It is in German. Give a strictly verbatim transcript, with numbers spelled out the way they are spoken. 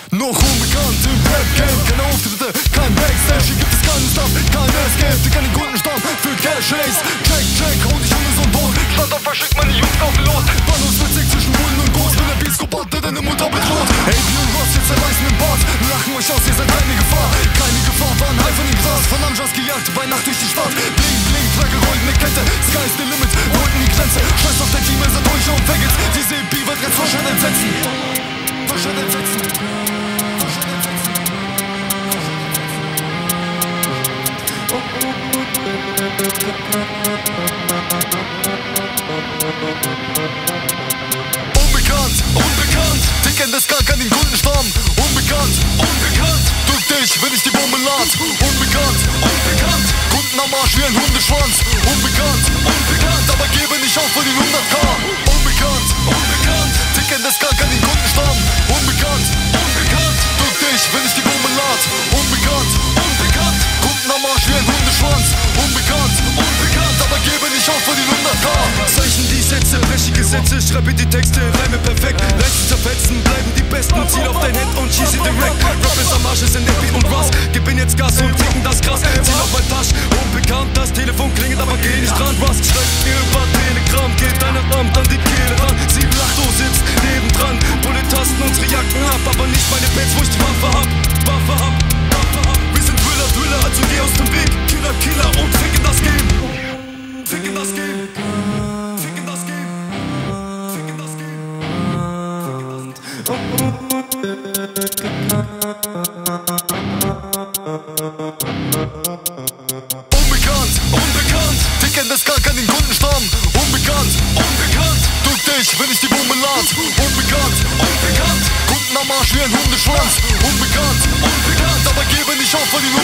Noch unbekannt im Rap-Game, keine Auftritte, kein Backstage. Hier gibt es keinen Stuff, kein Escape. Die kennen Kundenstamm für Cash-Race. Check, check, hol dich um so ein Boot. Statt auf verschickt meine Jungs auf den Los. Bahnhofswitzig zwischen Bullen und Groß. Will der Biskup der deine Mutter bedroht. A P und Ross, jetzt zerreißen den Bart. Lachen euch aus, ihr seid keine Gefahr. Keine Gefahr, waren Hai von dem Gras. Von Amjas gejagt, bei Nacht durch die Stadt. Bling, bling, Flagge, goldene Kette. Sky's the limit, wollten die Grenze. Scheiß auf der Team, ihr seid euch und Faggots. Diese E P wird ganz wahrscheinlich entsetzen. Wahrscheinlich entsetzen. Unbekannt, unbekannt, die kennen das gar keinen Kundenstamm. Unbekannt, unbekannt, drück dich, wenn ich die Bombe lad. Unbekannt, unbekannt, Kunden am Arsch wie ein Hundeschwanz. Unbekannt, unbekannt, aber gebe nicht auf für die hundert K. Unbekannt, unbekannt, die kennen das gar keinen Kundenstamm. Unbekannt, unbekannt, drück dich, wenn ich die Bombe lad. Unbekannt, unbekannt, Kunden am Arsch wie ein Hundeschwanz. Unbekannt, unbekannt, aber gebe nicht auf für die hundert K. Zeichen die Sätze, breche Gesetze, schreibe die Texte, Reime perfekt. Leisten zerfetzen, bleiben die Besten. Ziel auf dein Head und schieße direkt. Rap ist am Arsch, es sind Epi und Russ. Gib ihnen jetzt Gas und ticken das krass. Ziel auf mein Tasch, unbekannt, das Telefon klingelt, aber geh nicht dran. Russ schreibt mir über Telegram, geht deine Amt an die Kehle ran. Sie lacht, du sitzt nebendran. Bullet tasten unsere Jacken ab, aber nicht meine Pets, wo ich die Waffe hab. Waffe hab, Waffe hab. Wir sind Thriller, Thriller, also geh aus dem Weg. Killer, Killer und ficken das Game. Ficken das Game. Ficken das Game. Ficken das Game. Unbekannt, unbekannt, die kennen das gar keinen Kundenstamm. Unbekannt, unbekannt, drück dich, wenn ich die Bombe lad. Unbekannt, unbekannt, Kunden am Arsch wie ein Hundeschwanz. Unbekannt, unbekannt, aber gebe nicht auf für die